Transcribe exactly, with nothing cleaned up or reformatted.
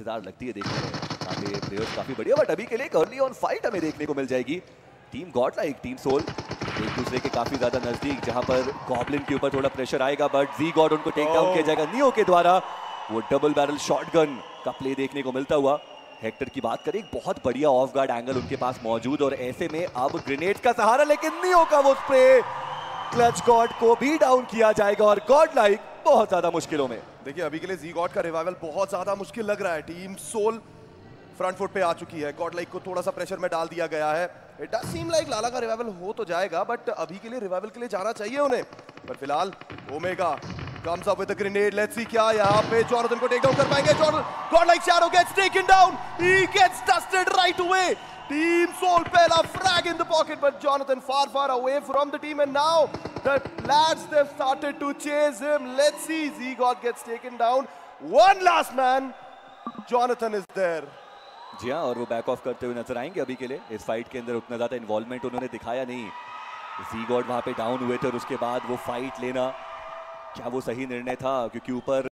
मजेदार लगती है देखने में। काफी प्लेयर्स काफी बढ़िया, बट अभी के लिए एक अर्ली ऑन फाइट हमें देखने को मिल जाएगी। Team god like, team soul एक दूसरे के काफी ज्यादा नजदीक, जहां पर गॉब्लिन के ऊपर थोड़ा प्रेशर आएगा, बट जी गॉड उनको टेक डाउन किया जाएगा नियो के द्वारा। वो डबल बैरल शॉटगन का प्ले देखने को मिलता हुआ। हेक्टर की बात करें, एक बहुत बढ़िया ऑफ गार्ड एंगल उनके पास मौजूद, और ऐसे में अब ग्रेनेड का सहारा, लेकिन नियो का वो स्प्रे क्लच गॉड को भी डाउन किया जाएगा और गॉड लाइक बहुत ज्यादा मुश्किलों में। देखिए अभी के लिए जी गॉड का रिवाइवल बहुत ज्यादा मुश्किल लग रहा है। टीम सोल फ्रंट फुट पे आ चुकी है, गॉड लाइक को थोड़ा सा प्रेशर में डाल दिया गया है। It does seem like Lala का रिवाइवल हो तो जाएगा, बट अभी के लिए रिवाइवल के लिए जाना चाहिए उन्हें। पर फिलहाल Omega comes up with a grenade. Let's see क्या यहाँ पे जोनाथन को टेक डाउन कर पाएंगे। God like shadow gets taken down. He gets dusted right away. Team Soul पहला frag in the pocket, but Jonathan far far away from the team, and now the lads they've started to chase him. Let's see, Z-God gets taken down. One last man. Jonathan is there. जी हाँ, और वो back of करते हुए नजर आएंगे। अभी के लिए इस फाइट के अंदर उतना ज्यादा इन्वॉल्वमेंट उन्होंने दिखाया नहीं। जी-गॉड वहां पे डाउन हुए थे और उसके बाद वो फाइट लेना, क्या वो सही निर्णय था? क्योंकि ऊपर